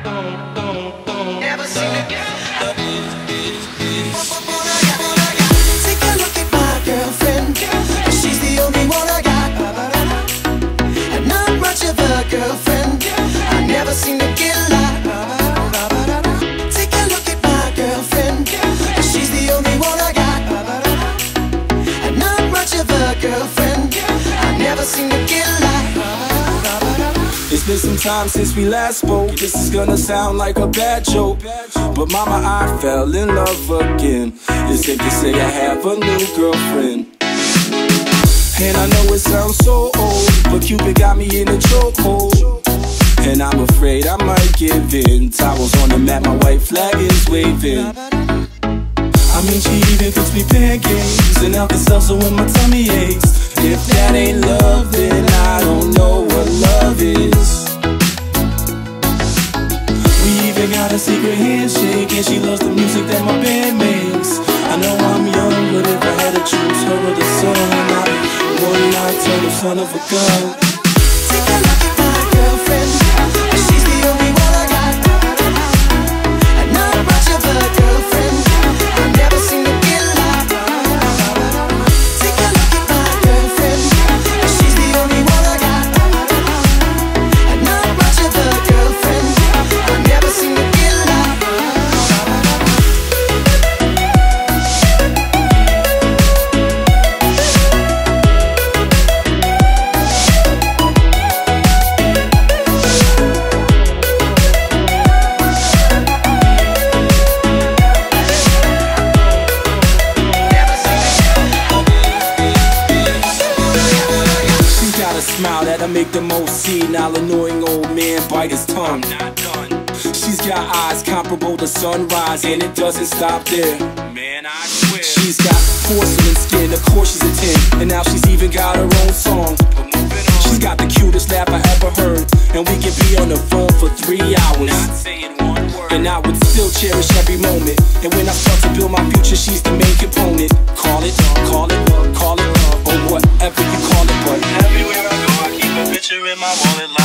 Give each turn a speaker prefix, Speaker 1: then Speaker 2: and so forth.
Speaker 1: Never seen a girl.
Speaker 2: Take a look at my girlfriend. She's the only one I got. And not much of a girlfriend. I never seem to get a lot. Take a look at my girlfriend. She's the only one I got. And not much of a girlfriend. I never seem to get a lot.
Speaker 3: It's been some time since we last spoke. This is gonna sound like a bad joke, but mama, I fell in love again. It's safe to say I have a new girlfriend. And I know it sounds so old, but Cupid got me in a chokehold. And I'm afraid I might give in. Towels on the mat, my white flag is waving. I mean, she even cooks me pancakes and Alka-Seltzer when my tummy aches. If that ain't love, then I don't know what love is. We even got a secret handshake, and she loves the music that my band makes. I know I'm young, but if I had to choose her or the sun, I'd be one nocturnal son of a gun.
Speaker 2: Take a look at my girlfriend. She's the only one I got. And not much of a girlfriend. I never seem to get a lot. Take a look at my girlfriend. She's the only one I got. And not much of a girlfriend. I never seem to get a lot.
Speaker 3: Smile that'll make the most senile, annoying old man bite his tongue. I'm not done. She's got eyes comparable to sunrise, and it doesn't stop there. Man, I swear. She's got porcelain skin, of course she's a 10, and now she's even got her own song. But moving on. She's got the cutest laugh I ever heard, and we could be on the phone for 3 hours. Not saying one word. And I would still cherish every moment. And when I start to build my future, she's the main component. Call it, or whatever you call it, but everywhere I go, I keep a picture in my wallet.